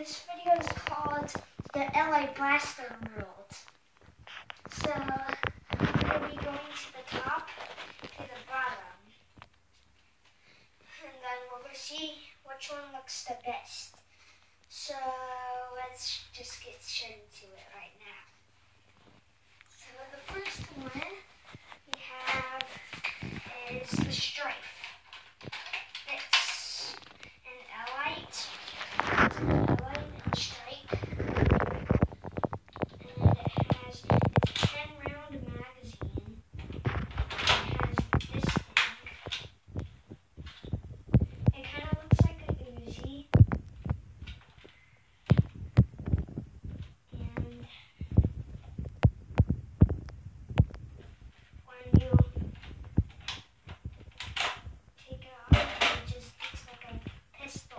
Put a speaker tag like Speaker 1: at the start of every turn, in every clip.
Speaker 1: This video is called the LA Blaster World. So, we're going to be going to the top to the bottom. And then we're going to see which one looks the best. So, let's just get straight into it right now. So, the first one we have is the Strife. It's an Elite. And strike, and it has a 10-round magazine. It has this thing. It kind of looks like a Uzi, and when you take it off, it just looks like a pistol.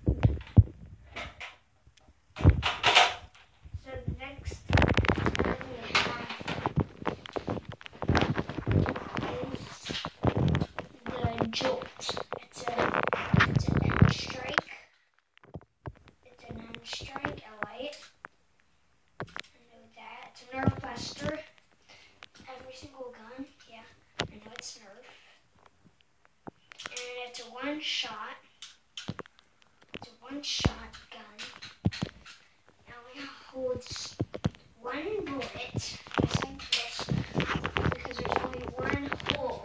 Speaker 1: Jolt. It's an end strike. It's an end strike, Elite. I know that. It's a Nerf blaster. Every single gun. Yeah, I know it's Nerf. And it's a one-shot. It's a one-shot gun. Now we hold one bullet, just like this, because there's only one hole.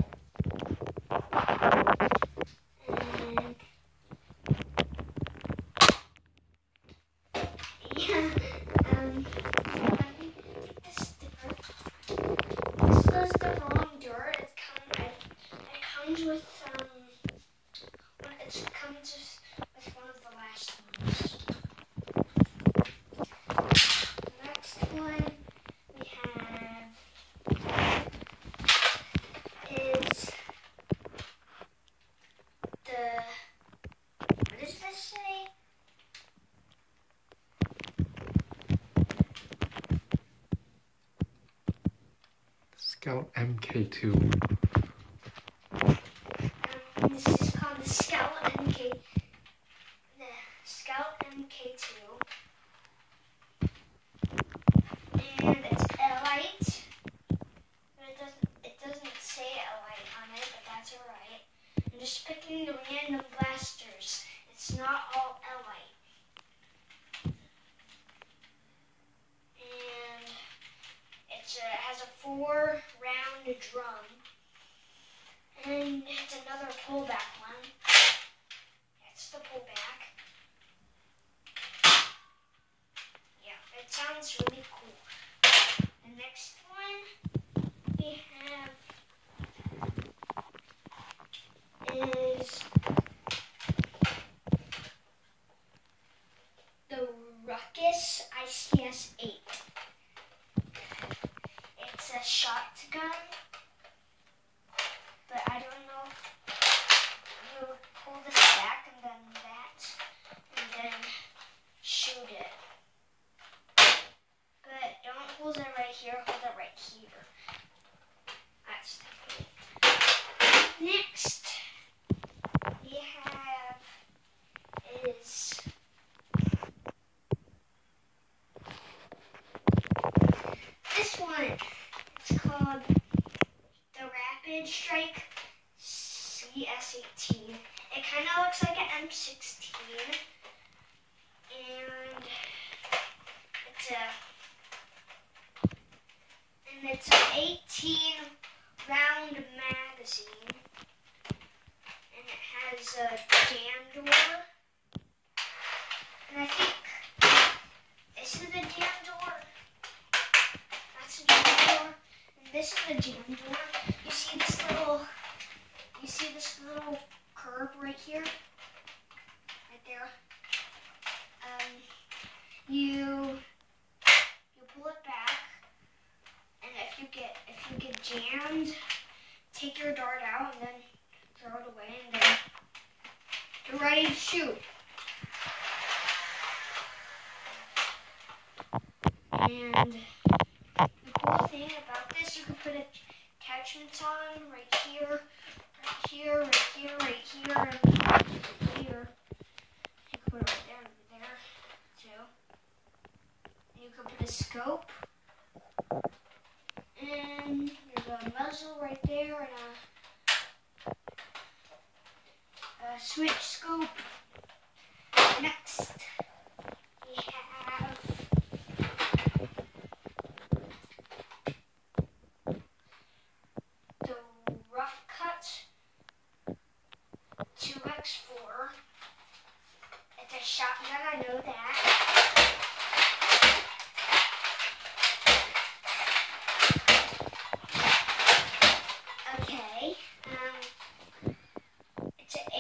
Speaker 1: This does the wrong dirt. It comes with with one of the last ones. Next one we have is what does this say?
Speaker 2: Scout MK2.
Speaker 1: This is called the Scout MK2, and it's Elite, but it doesn't say Elite on it, but that's alright. I'm just picking the random blasters. It's not all Elite, and it has a 4-round drum. And it's another pullback one. It's the pullback. Yeah, it sounds really cool. The next one we have is the Ruckus ICS-8. It's a shotgun. But I don't know if you pull this back and then that, and then shoot it. But don't hold it right here, hold it right here. That's the thing. Next, we have is this one. It's called the Rapid Strike CS-18. It kind of looks like an M16, and it's an 18-round magazine, and it has a jam door, and I think this is the jam door. That's the jam door, and this is the jam door. You see this little curve right here? Right there. You pull it back, and if you get jammed, take your dart out and then throw it away, and then you're ready to shoot. And the cool thing about this, you can put attachments on right here, right here, right here, right here, and here. You can put it right there and there too. switch scope. Next, we have the rough cut 2x4. It's a shotgun, I know that. Okay, it's an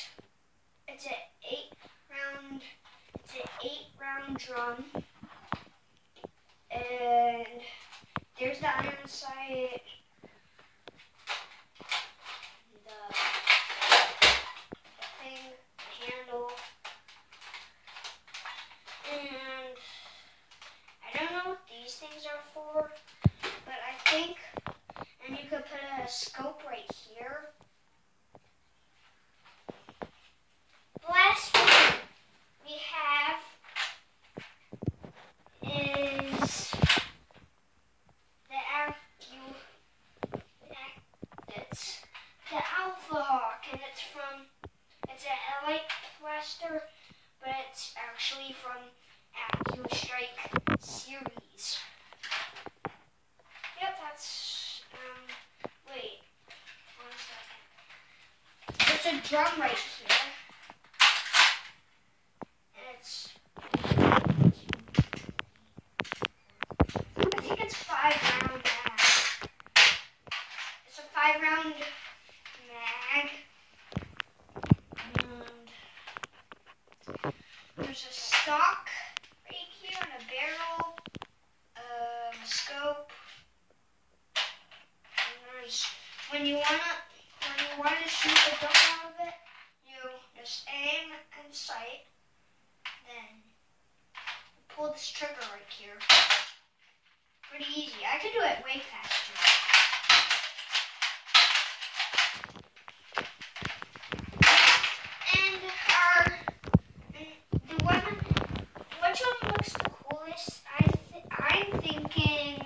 Speaker 1: eight round drum, and there's the iron sight, the thing, the handle, and I don't know what these things are for, but I think, and you could put a scope right here. The last one we have is it's the Alpha Hawk, and it's a light blaster, but it's actually from AccuStrike series. Yep, that's wait, 1 second. There's a drum right here. I think it's 5 round mag. It's a 5 round mag. And there's a stock right here and a barrel, a scope. And there's when you wanna shoot the gun out of it, you just aim and sight. Then pull this trigger right here. Pretty easy. I could do it way faster. And the one, which one looks the coolest? I'm thinking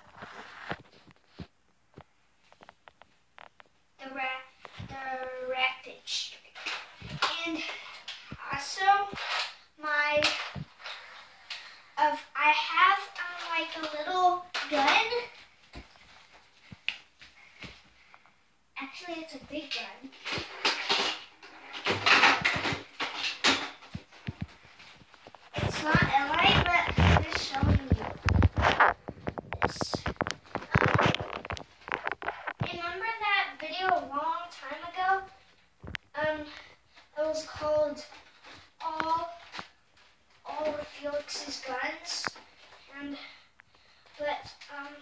Speaker 1: the rapid strike. And also I have like a little gun. Actually, it's a big gun. It's not LA, but I'm just showing you this. Remember that video a long time ago? It was called all of Felix's guns, but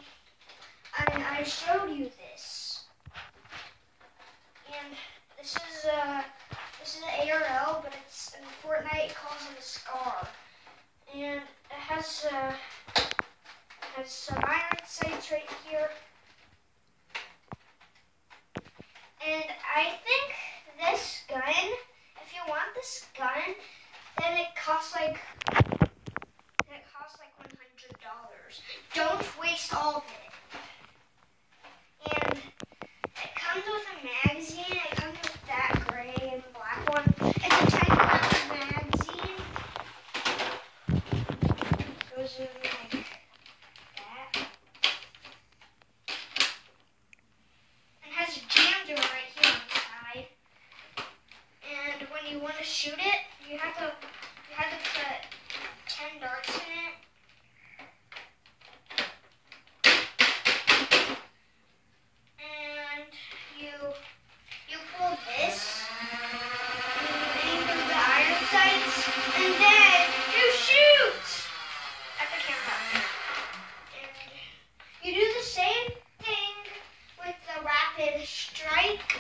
Speaker 1: I showed you this, and this is an ARL, but it's in Fortnite it calls it a SCAR, and it has some iron sights right here, and I think this gun, if you want this gun, then it costs like $100. Don't waste all of it. And it comes with a magazine. It comes with that gray and black one. It's a tiny little magazine. It goes in like that. It has a jam door right here on the side. And when you want to shoot it, you have to put 10 darts in it. And you pull this, and you aim for the iron sights, and then you shoot at the camera. And you do the same thing with the rapid strike.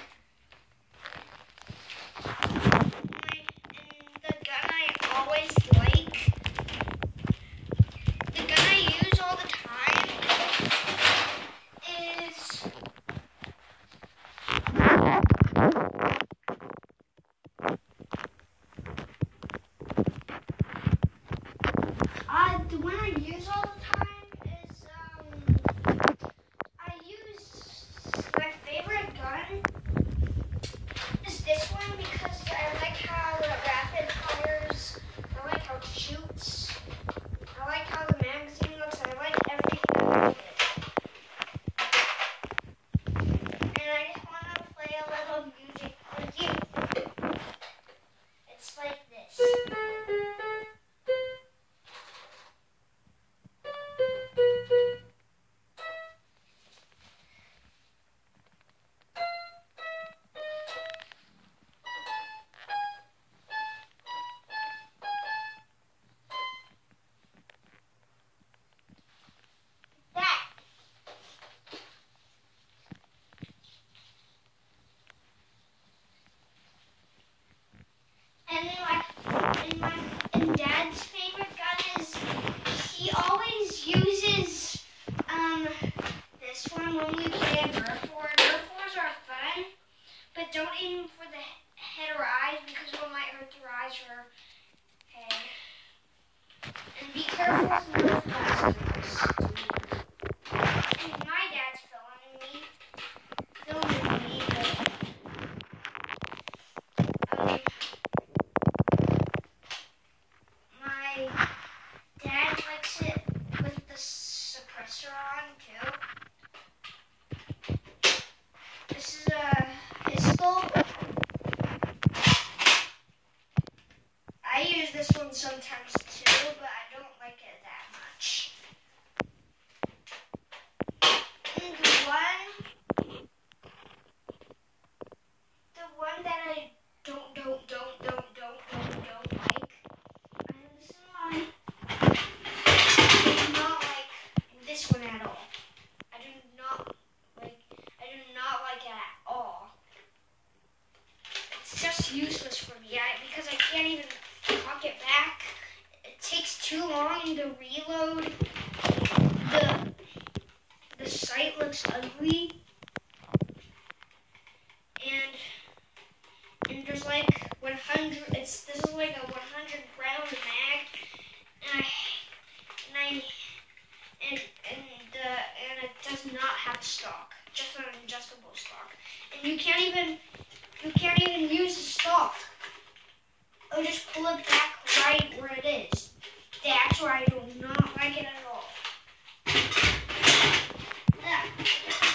Speaker 1: And the gun I always like But don't aim for the head or eyes because it might hurt your eyes or head. And be careful with those blasters. And my dad's filming me, but my dad likes it with the suppressor on too. This is a pistol. I use this one sometimes too, but I don't like it that much. And the one that I don't like. And this is mine. I do not like this one at all. I do not like it at all. It's just useless for me because I can't even lock it back. It takes too long to reload. The sight looks ugly. And there's like 100. This is like a 100 round mag, and it does not have stock, just an adjustable stock, and you can't even use the stock. I'll just pull it back right where it is. That's why I do not like it at all.